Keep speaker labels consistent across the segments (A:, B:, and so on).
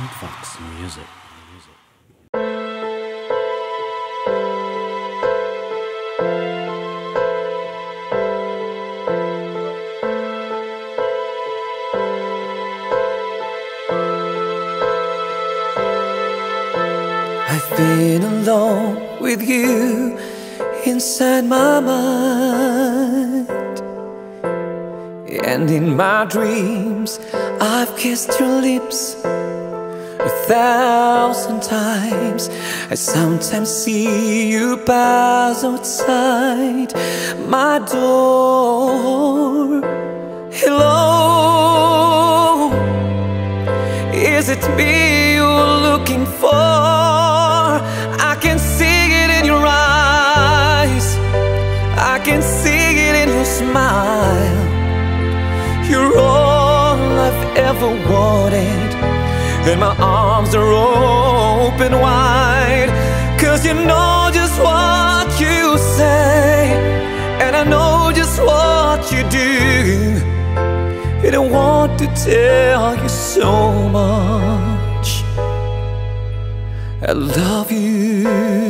A: Soundfox Music.
B: I've been alone with you inside my mind, and in my dreams I've kissed your lips 1,000 times. I sometimes see you pass outside my door. Hello, is it me you're looking for? I can see it in your eyes, I can see it in your smile. You're all I've ever wanted, and my arms are open wide. 'Cause you know just what you say, and I know just what you do, and I want to tell you so much I love you.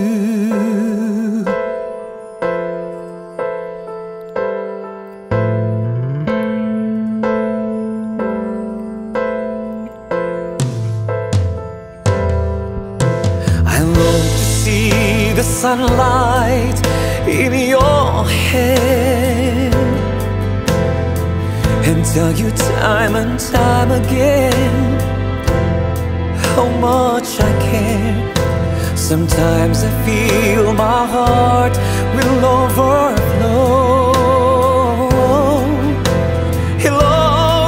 B: I long to see the sunlight in your hair and tell you time and time again how much I care. Sometimes I feel my heart will overflow. Hello,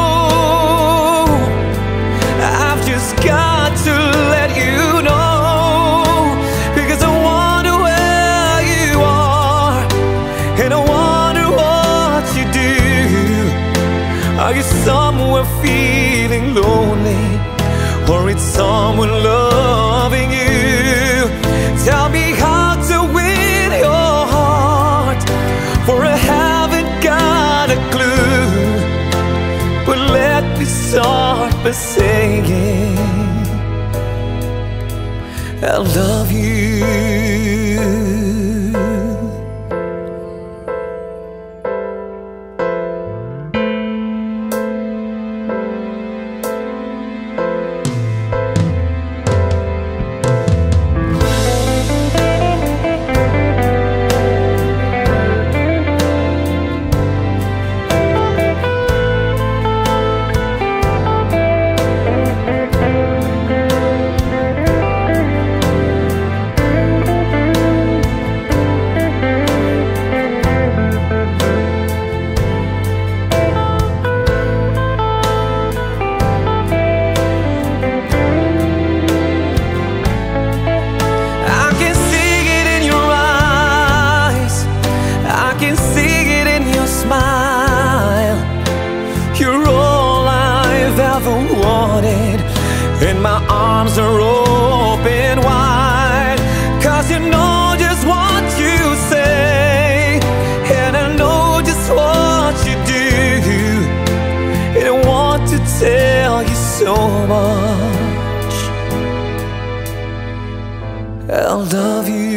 B: I've just got to let you know, because I wonder where you are, and I wonder what you do. Are you somewhere feeling lonely, or it's someone loving you? Tell me how to win your heart, for I haven't got a clue. But let me start by saying I love you. You're all I've ever wanted, and my arms are open wide. 'Cause you know just what you say, and I know just what you do, and I want to tell you so much I love you.